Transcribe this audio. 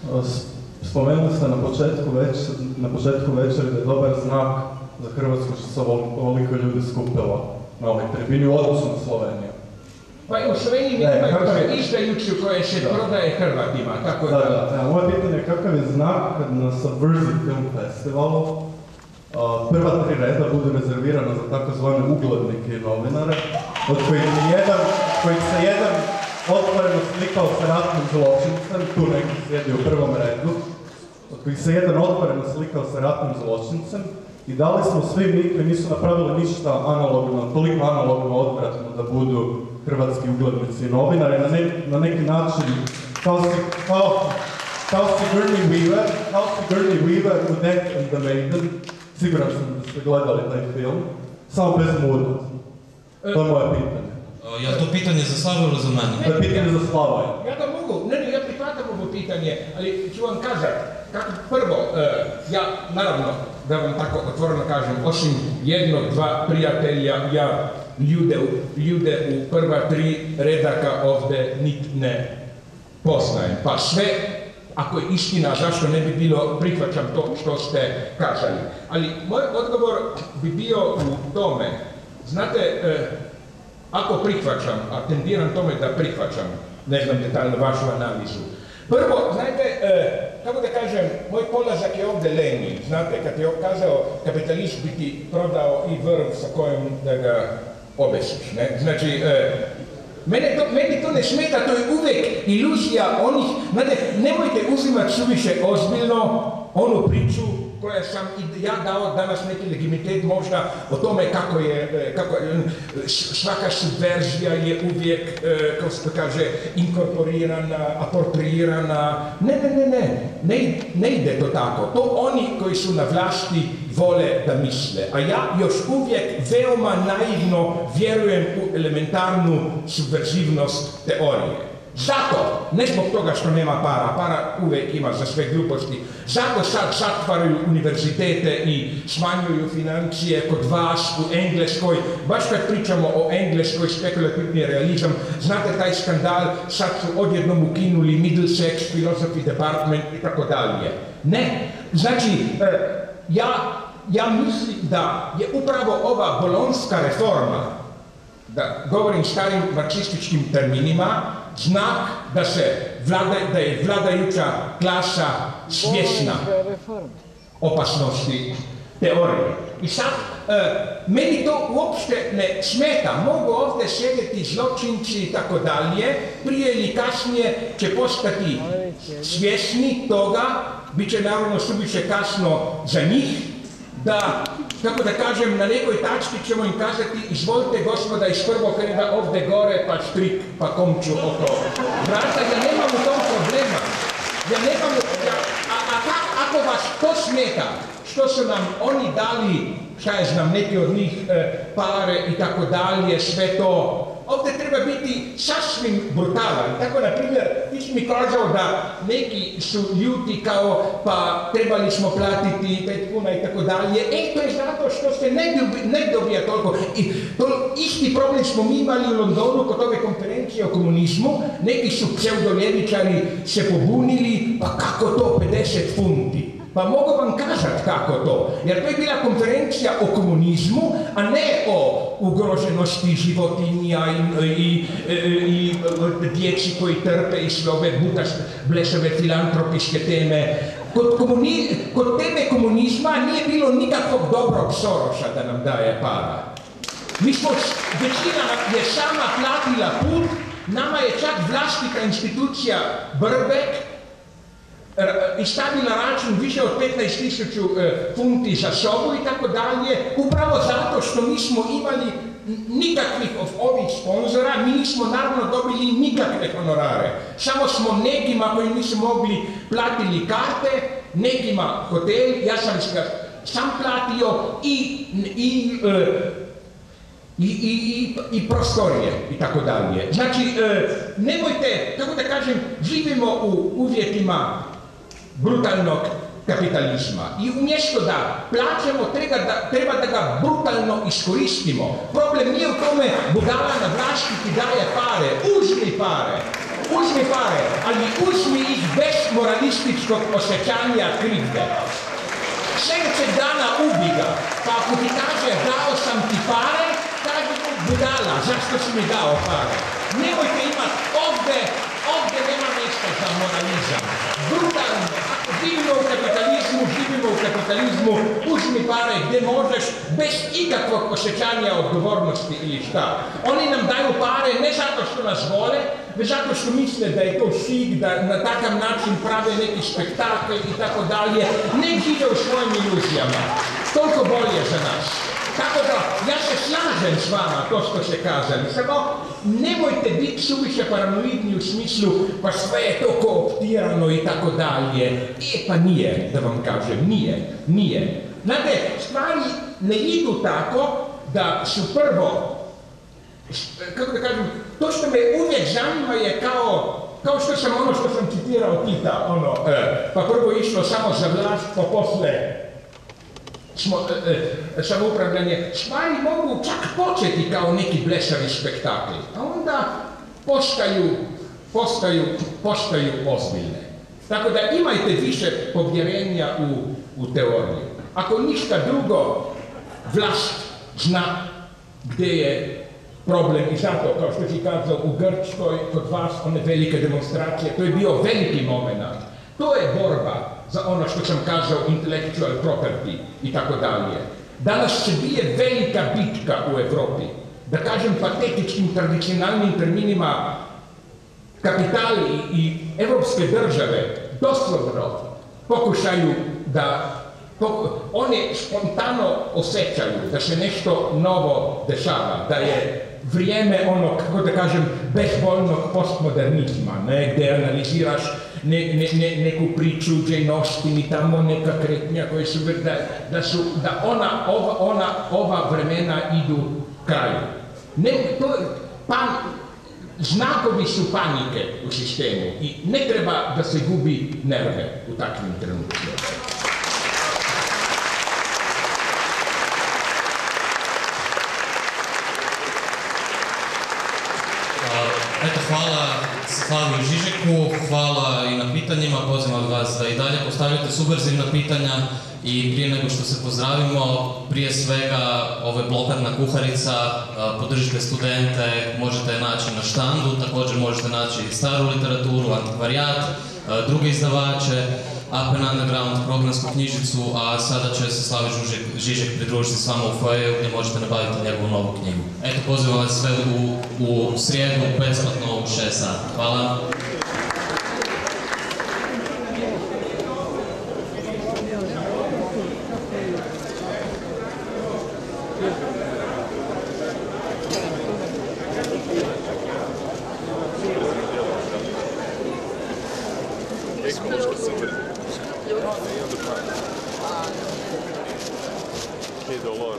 Spomenuli ste na početku večeri da je dobar znak za Hrvatsku što se ovoliko ljudi skupilo na ovoj tribini u odnosu na Sloveniju. Pa i u Sloveniji mi imaju izdajuću koje se prodaje Hrvatima, tako da... Moje pitanje je kakav je znak kad na Subversive Film Festivalu prva 3 reda budu rezervirana za takozvane uglednike i novinare, od kojih se jedan otvoreno slikao sa ratnim zločincem, tu neki sjedi u prvom redu, od kojih se jedan otvoreno slikao sa ratnim zločincem, i da li smo svi mi koji nisu napravili ništa analogno, toliko analogno odvratno da budu hrvatski uglednici i novinari, na neki način kao Sigourney Weaver u Death and the Maiden, siguran sam da ste gledali taj film, samo bez muda. To je moje pitanje. Je to pitanje za Slavu ili za mene? To je pitanje za Slavu. Ja ga mogu, ja prihvatam ovo pitanje, ali ću vam kazati, prvo, ja naravno, da vam tako otvoreno kažem, osim jednog, 2 prijatelja, ja ljude u prva 3 redaka ovdje nit ne poznajem. Pa sve, ako je istina, zašto ne bi bilo, prihvaćam to što ste kazali. Ali moj odgovor bi bio u tome, znate, ako prihvaćam, a tendiram tome da prihvaćam, ne znam detaljno vašu analizu. Prvo, znate, kako da kažem, moj polazak je ovdje Lenin, znate, kad je kazao kapitalist bi ti prodao i vrv sa kojom da ga obesiš, ne? Znači, meni to ne smeta, to je uvijek iluzija onih, znate, nemojte uzimati suviše ozbiljno onu priču koja sam i ja dao danas neki legitimitet možda o tome kako je svaka subverzija je uvijek, kako se to kaže, inkorporirana, apropriirana. Ne ide to tako. To oni koji su na vlasti vole da misle. A ja još uvijek veoma naivno vjerujem u elementarnu subverzivnost teorije. Zato, ne zbog toga što nema para uvijek ima za sve gluposti, zato sad zatvaraju univerzitete i smanjuju financije kod vas u Engleskoj, baš kad pričamo o Engleskoj, spekulativni realizam, znate taj skandal, sad su odjednom ukinuli Middlesex Philosophy Department i tako dalje. Ne, znači, ja mislim da je upravo ova bolonjska reforma, da govorim starim marksističkim terminima, znak da je vladajuća klasa svjesna opasnosti teorije. I sad, meni to uopšte ne smeta. Mogu ovdje sjediti zločinci i tako dalje, prije ili kasnije će postati svjesni toga, bit će naravno suviše kasno za njih, da, kako da kažem, na nekoj tački ćemo im kazati izvolite gospoda iz prvog reda ovdje gore, pa štrik, pa komču oko vrata, ja nemam u tom problema. Ako vas to smeta, što su nam oni dali, šta je znam, neki od njih pare i tako dalje, sve to, ovdje treba biti sasvim brutalan. Tako, na primjer, ti si mi kazao da neki su ljuti kao, pa trebali smo platiti 5 kuna i tako dalje. To je zato što se ne dobija toliko. I isti problem smo mi imali u Londonu kod ove konferencije o komunizmu. Neki su pseudoljevičari se pobunili, pa kako to 50 funti? Pa mogu vam kazati kako to, jer to je bila konferencija o komunizmu, a ne o ugroženosti životinja i djeci koji trpe i sve ove blesave filantropijske teme. Kod teme komunizma nije bilo nikakvog dobrog Soroša da nam daje para. Većina je sama platila put, nama je čak vlastita institucija Brbek i stavila račun više od 15.000 funti za sobu i tako dalje, upravo zato što nismo imali nikakvih od ovih sponzora, mi nismo naravno dobili nikakve honorare. Samo smo nekima koji nisu mogli platili karte, nekima hotel, ja sam sam platio i prostorije i tako dalje. Znači, nemojte, kako da kažem, živimo u uvjetima brutalnog kapitalizma i umjesto da plaćamo, treba da ga brutalno iskoristimo. Problem nije u tome budala na vlasti ti daje pare, uzmi pare, uzmi pare, ali uzmi ih bez moralističkog osjećanja krivde. Sljedećeg dana ubi ga, pa ako ti kaže dao sam ti pare, kaže mu budala, zašto si mi dao pare? Nemojte imati ovdje nema mjesta za moralizam. Brutalno, ako živimo u kapitalizmu, uzmi pare gdje možeš, bez ikakvog osjećanja odgovornosti ili šta. Oni nam daju pare ne zato što nas vole, već zato što misle da je to šik, da na takav način prave neki spektakl i tako dalje. Ne žive u svojim iluzijama. Toliko bolje za nas. Tako da, ja se slažem s vama, to što ste kazali, samo nemojte biti suviše paranoidni u smislu pa sve je to kooptirano i tako dalje. Pa nije, da vam kažem, nije. Znate, stvari ne idu tako da su prvo, kako da kažem, to što me uvijek zanima je kao što sam ono što sam citirao Tita, pa prvo išlo samo za vlast, pa posle samoupravljanje, stvari mogu čak početi kao neki blesavi spektakli, a onda postaju ozbiljne. Tako da imajte više povjerenja u teoriju. Ako ništa drugo, vlast zna gdje je problem i zato, kao što si kazao, u Grčkoj, kod vas, one velike demonstracije, to je bio veliki moment. To je borba za ono što sam kazao, intellectual property i tako dalje. Danas se bije velika bitka u Evropi. Da kažem patetičkim, tradicionalnim terminima, kapitali i evropske države doslovno pokušaju da oni spontano osjećaju da se nešto novo dešava, da je vrijeme ono, kako da kažem, bezvoljnog postmodernizma, gdje analiziraš neku priču Jane Austen i tamo neka kretnja koje su, da ova vremena idu kraju. Znakovi su panike u sistemu i ne treba da se gubi nerve u takvim trenutima. Eto, hvala Slaviju Žižeku, hvala i na pitanjima, pozivam vas da i dalje postavljate subverzivna pitanja i prije nego što se pozdravimo, prije svega ovo je blokadna kuharica, podržite studente, možete je naći na štandu, također možete naći staru literaturu, antikvarijat, druge izdavače, Up and Underground, programsku knjižicu, a sada će se Slavio Žižek pridružiti s vama u foajeju gdje možete nabaviti njegovu novu knjigu. Eto, pozivam vas sve u srijedu, besplatno u 6 sati. Hvala. Che dolore.